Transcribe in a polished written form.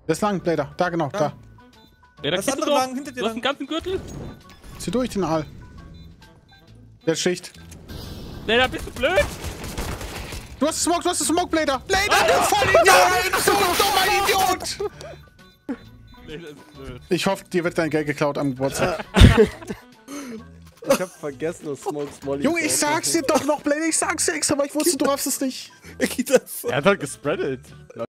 Das ist lang, Blader. Da, genau, da. Ja, da Das kennst andere du doch. lang, hinter dir Du hast lang. einen ganzen Gürtel. Zieh durch den Aal. Der Schicht. Nee, da bist du blöd. Du hast Smoke, Blader. Blader, du Vollidiot! So ein dummer Idiot! Nee, das ist blöd. Ich hoffe, dir wird dein Geld geklaut am Geburtstag. Ich hab vergessen, dass Smokes Molly. Junge, ich sag's dir doch noch, Blader. Ich sag's dir extra, aber ich wusste, du raffst es nicht. Das Er hat halt gespreadet.